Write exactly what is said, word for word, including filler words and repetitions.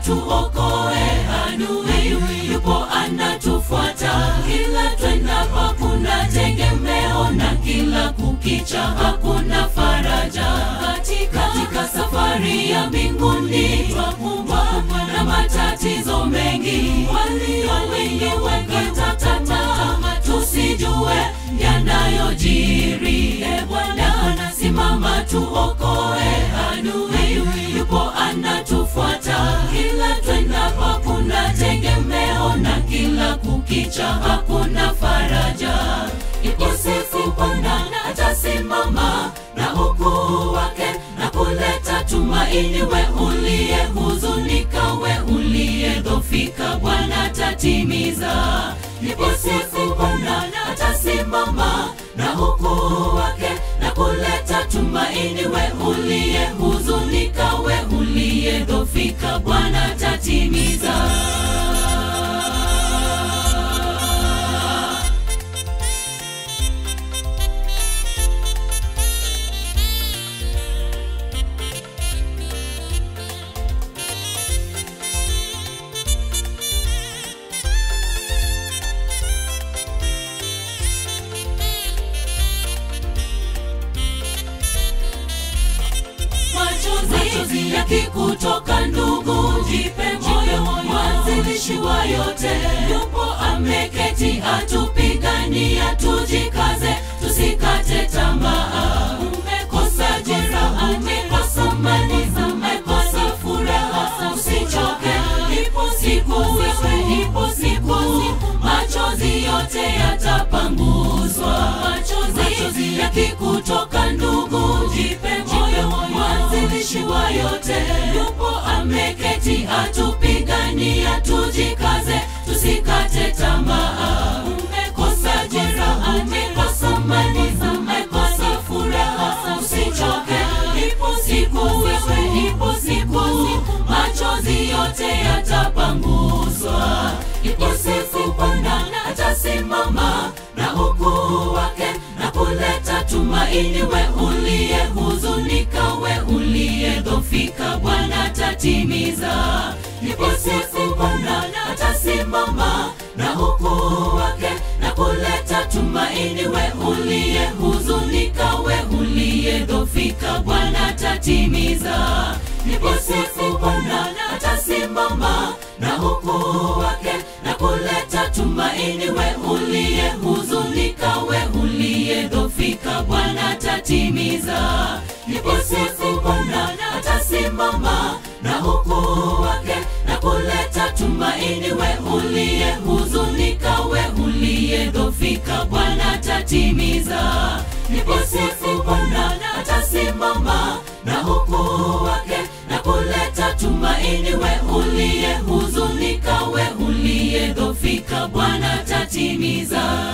tuokoe, adui yupo anatufuata. Kila twendapo kuna tegemeo, na kila kukicha hakuna faraja. Katika, katika safari ya mbinguni twakumbwa na matatizo mengi. Walio wengi wekata tamaa, tusijue yanayojiri. E Bwana, simama tuokoe, adui yupo anatufuata. Kila twendapo kuna tegemeo, na kila kukicha hakuna faraja. Ipo siku Bwana atasimama na ukuu wake, na kuleta tumaini. We uliye huzunika, we uliye dhofika, Bwana atatimiza. Ipo siku Bwana atasimama na ukuu wake, na kuleta tumaini. We uliye huzunika, we uliye dhofika, Bwana atatimiza. Machozi yakikutoka ndugu, jipe moyo, mwanzilishi wa yote yupo ameketi, atupigania. Tujikaze, tusikate tamaa. Umekosa jira, umekosa mali, umekosa furaha, usichoke. Ipo siku wewe, ipo siku machozi yote yatapanguzwa. Machozi yakikutoka ndugu, jipe moyo, mwanzilishi wa yote yupo ameketi, atupigania. Tujikaze, tusikate tamaa. Umekosa jira, umekosa mali, umekosa furaha, usichoke. Ipo siku wewe, ipo siku machozi yote yatapanguzwa. Ipo siku Bwana atasimama na ukuu wake, na kuleta tumaini. We uliye huzunika, we uliye dhofika, Bwana atatimiza. Ipo siku Bwana atasimama na ukuu wake, na kuleta tumaini. We uliye huzunika, we uliye dhofika, Bwana atatimiza. Ipo siku Bwana atasimama na ukuu wake, na kuleta tumaini. We uliye huzunika, we uliye dhofika, Bwana atatimiza. Ipo siku Bwana atasimama na ukuu wake, na kuleta tumaini. We uliye huzunika, we uliye dhofika, Bwana atatimiza. Ipo siku Bwana atasimama na ukuu wake, na kuleta tumaini. We uliye huzunika, we uliye dhofika, Bwana atatimiza.